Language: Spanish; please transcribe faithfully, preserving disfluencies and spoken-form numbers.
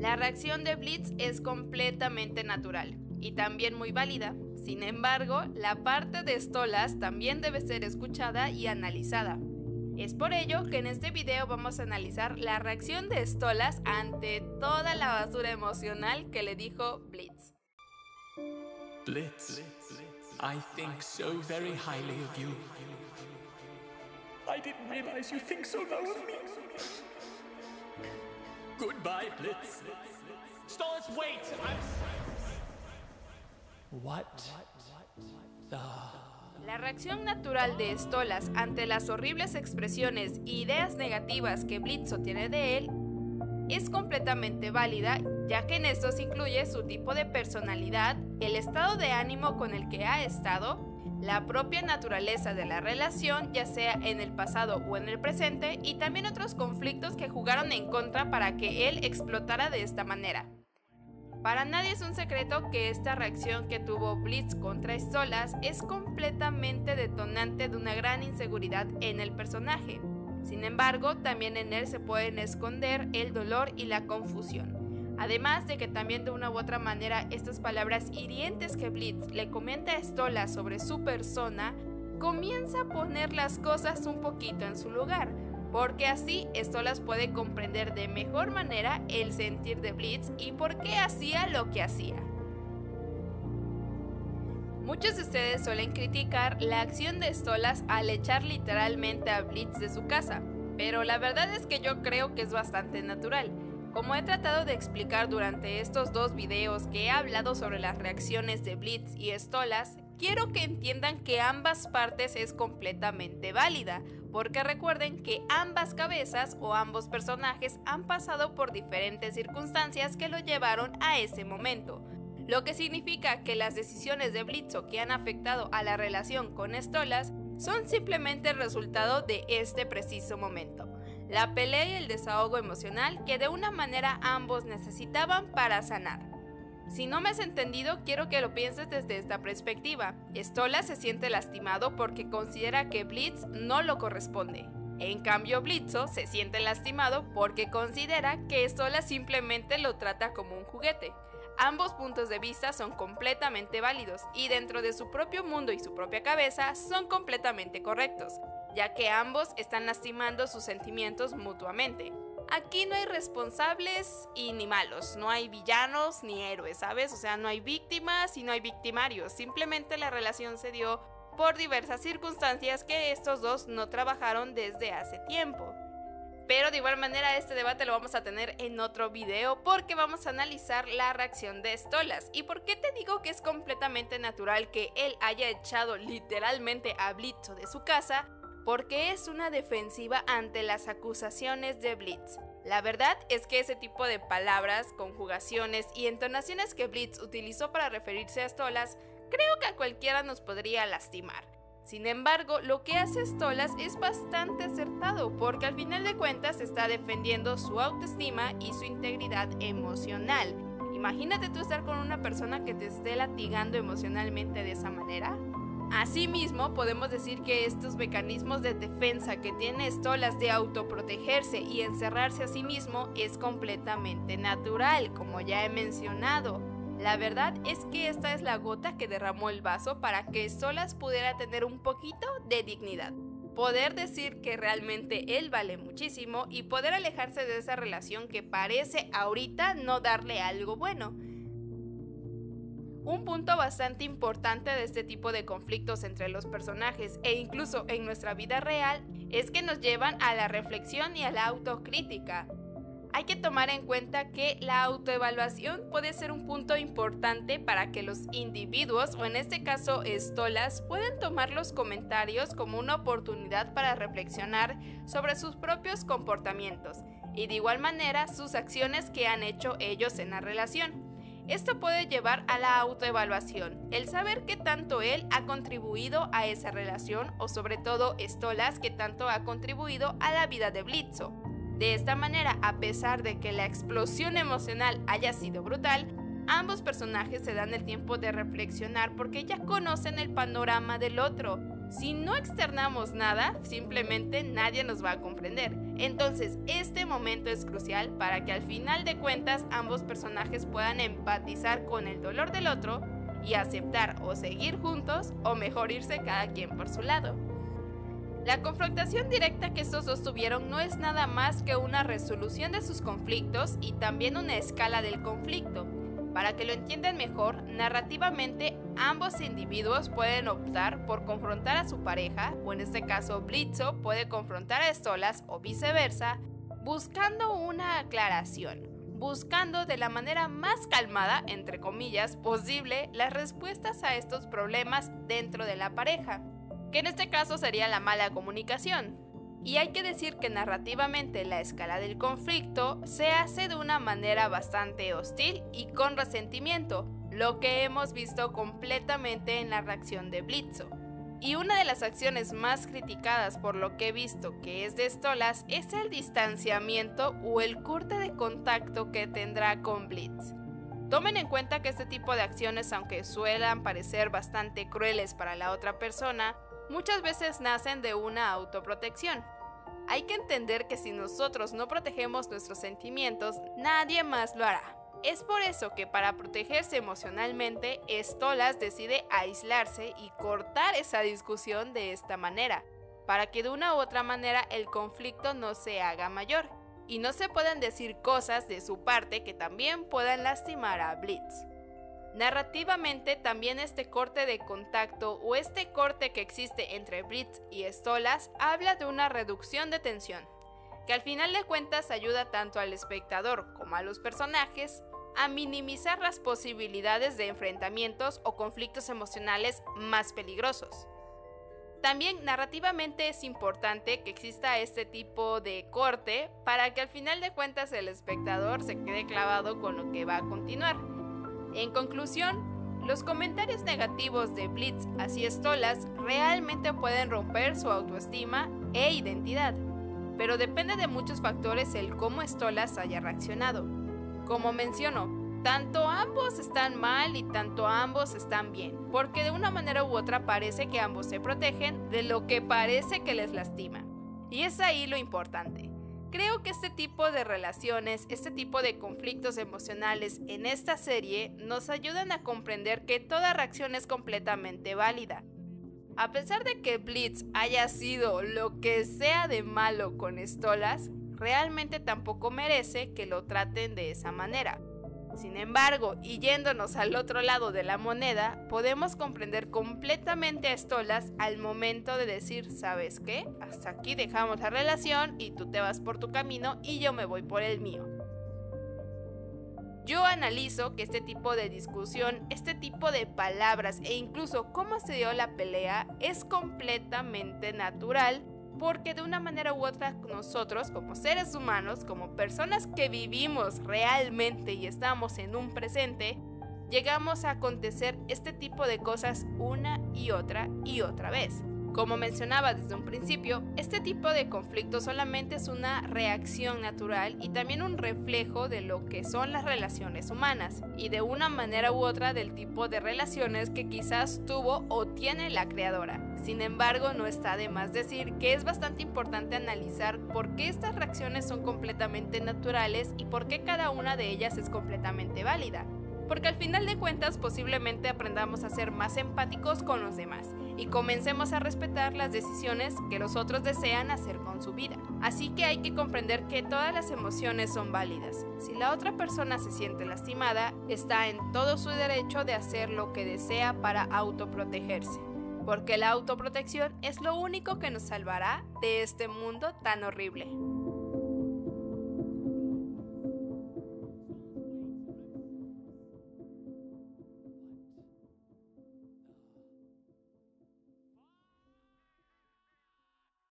La reacción de Blitz es completamente natural y también muy válida. Sin embargo, la parte de Stolas también debe ser escuchada y analizada. Es por ello que en este video vamos a analizar la reacción de Stolas ante toda la basura emocional que le dijo Blitz. Blitz, I think so very highly of you. I didn't realize you think so low of me. Goodbye, Blitz. Stolas, wait! I'm... What the... La reacción natural de Stolas ante las horribles expresiones e ideas negativas que Blitz obtiene de él es completamente válida, ya que en esto se incluye su tipo de personalidad, el estado de ánimo con el que ha estado, la propia naturaleza de la relación, ya sea en el pasado o en el presente, y también otros conflictos que jugaron en contra para que él explotara de esta manera. Para nadie es un secreto que esta reacción que tuvo Blitz contra Stolas es completamente detonante de una gran inseguridad en el personaje. Sin embargo, también en él se pueden esconder el dolor y la confusión. Además de que también de una u otra manera estas palabras hirientes que Blitz le comenta a Stolas sobre su persona comienza a poner las cosas un poquito en su lugar, porque así Stolas puede comprender de mejor manera el sentir de Blitz y por qué hacía lo que hacía. Muchos de ustedes suelen criticar la acción de Stolas al echar literalmente a Blitz de su casa, pero la verdad es que yo creo que es bastante natural. Como he tratado de explicar durante estos dos videos que he hablado sobre las reacciones de Blitz y Stolas, quiero que entiendan que ambas partes es completamente válida, porque recuerden que ambas cabezas o ambos personajes han pasado por diferentes circunstancias que lo llevaron a ese momento, lo que significa que las decisiones de Blitz que han afectado a la relación con Stolas son simplemente el resultado de este preciso momento. La pelea y el desahogo emocional que de una manera ambos necesitaban para sanar. Si no me has entendido, quiero que lo pienses desde esta perspectiva. Stolas se siente lastimado porque considera que Blitz no lo corresponde. En cambio, Blitz se siente lastimado porque considera que Stolas simplemente lo trata como un juguete. Ambos puntos de vista son completamente válidos y dentro de su propio mundo y su propia cabeza son completamente correctos, ya que ambos están lastimando sus sentimientos mutuamente. Aquí no hay responsables y ni malos, no hay villanos ni héroes, ¿sabes? O sea, no hay víctimas y no hay victimarios, simplemente la relación se dio por diversas circunstancias que estos dos no trabajaron desde hace tiempo. Pero de igual manera este debate lo vamos a tener en otro video porque vamos a analizar la reacción de Stolas. ¿Y por qué te digo que es completamente natural que él haya echado literalmente a Blitz de su casa? Porque es una defensiva ante las acusaciones de Blitz. La verdad es que ese tipo de palabras, conjugaciones y entonaciones que Blitz utilizó para referirse a Stolas, creo que a cualquiera nos podría lastimar. Sin embargo, lo que hace Stolas es bastante acertado, porque al final de cuentas está defendiendo su autoestima y su integridad emocional. Imagínate tú estar con una persona que te esté latigando emocionalmente de esa manera. Asimismo, podemos decir que estos mecanismos de defensa que tiene Stolas de autoprotegerse y encerrarse a sí mismo es completamente natural, como ya he mencionado. La verdad es que esta es la gota que derramó el vaso para que Stolas pudiera tener un poquito de dignidad. Poder decir que realmente él vale muchísimo y poder alejarse de esa relación que parece ahorita no darle algo bueno. Un punto bastante importante de este tipo de conflictos entre los personajes e incluso en nuestra vida real es que nos llevan a la reflexión y a la autocrítica. Hay que tomar en cuenta que la autoevaluación puede ser un punto importante para que los individuos, o en este caso Stolas, puedan tomar los comentarios como una oportunidad para reflexionar sobre sus propios comportamientos y de igual manera sus acciones que han hecho ellos en la relación. Esto puede llevar a la autoevaluación, el saber qué tanto él ha contribuido a esa relación o sobre todo Stolas qué tanto ha contribuido a la vida de Blitz. De esta manera, a pesar de que la explosión emocional haya sido brutal, ambos personajes se dan el tiempo de reflexionar porque ya conocen el panorama del otro. Si no externamos nada, simplemente nadie nos va a comprender. Entonces, este momento es crucial para que al final de cuentas ambos personajes puedan empatizar con el dolor del otro y aceptar o seguir juntos o mejor irse cada quien por su lado. La confrontación directa que estos dos tuvieron no es nada más que una resolución de sus conflictos y también una escala del conflicto. Para que lo entiendan mejor, narrativamente ambos individuos pueden optar por confrontar a su pareja, o en este caso Blitzo puede confrontar a Stolas o viceversa, buscando una aclaración, buscando de la manera más calmada, entre comillas, posible las respuestas a estos problemas dentro de la pareja, que en este caso sería la mala comunicación. Y hay que decir que narrativamente la escala del conflicto se hace de una manera bastante hostil y con resentimiento, lo que hemos visto completamente en la reacción de Blitzo. Y una de las acciones más criticadas por lo que he visto que es de Stolas es el distanciamiento o el corte de contacto que tendrá con Blitz. Tomen en cuenta que este tipo de acciones, aunque suelan parecer bastante crueles para la otra persona, muchas veces nacen de una autoprotección. Hay que entender que si nosotros no protegemos nuestros sentimientos, nadie más lo hará. Es por eso que para protegerse emocionalmente, Stolas decide aislarse y cortar esa discusión de esta manera, para que de una u otra manera el conflicto no se haga mayor, y no se puedan decir cosas de su parte que también puedan lastimar a Blitz. Narrativamente también este corte de contacto o este corte que existe entre Blitz y Stolas habla de una reducción de tensión, que al final de cuentas ayuda tanto al espectador como a los personajes a minimizar las posibilidades de enfrentamientos o conflictos emocionales más peligrosos. También narrativamente es importante que exista este tipo de corte para que al final de cuentas el espectador se quede clavado con lo que va a continuar. En conclusión, los comentarios negativos de Blitz hacia Stolas realmente pueden romper su autoestima e identidad, pero depende de muchos factores el cómo Stolas haya reaccionado. Como menciono, tanto ambos están mal y tanto ambos están bien, porque de una manera u otra parece que ambos se protegen de lo que parece que les lastima. Y es ahí lo importante. Creo que este tipo de relaciones, este tipo de conflictos emocionales en esta serie nos ayudan a comprender que toda reacción es completamente válida. A pesar de que Blitz haya sido lo que sea de malo con Stolas, realmente tampoco merece que lo traten de esa manera. Sin embargo, y yéndonos al otro lado de la moneda, podemos comprender completamente a Stolas al momento de decir, ¿sabes qué? Hasta aquí dejamos la relación y tú te vas por tu camino y yo me voy por el mío. Yo analizo que este tipo de discusión, este tipo de palabras e incluso cómo se dio la pelea es completamente natural, porque de una manera u otra nosotros como seres humanos, como personas que vivimos realmente y estamos en un presente, llegamos a acontecer este tipo de cosas una y otra y otra vez. Como mencionaba desde un principio, este tipo de conflicto solamente es una reacción natural y también un reflejo de lo que son las relaciones humanas y de una manera u otra del tipo de relaciones que quizás tuvo o tiene la creadora. Sin embargo, no está de más decir que es bastante importante analizar por qué estas reacciones son completamente naturales y por qué cada una de ellas es completamente válida. Porque al final de cuentas posiblemente aprendamos a ser más empáticos con los demás y comencemos a respetar las decisiones que los otros desean hacer con su vida. Así que hay que comprender que todas las emociones son válidas. Si la otra persona se siente lastimada, está en todo su derecho de hacer lo que desea para autoprotegerse. Porque la autoprotección es lo único que nos salvará de este mundo tan horrible.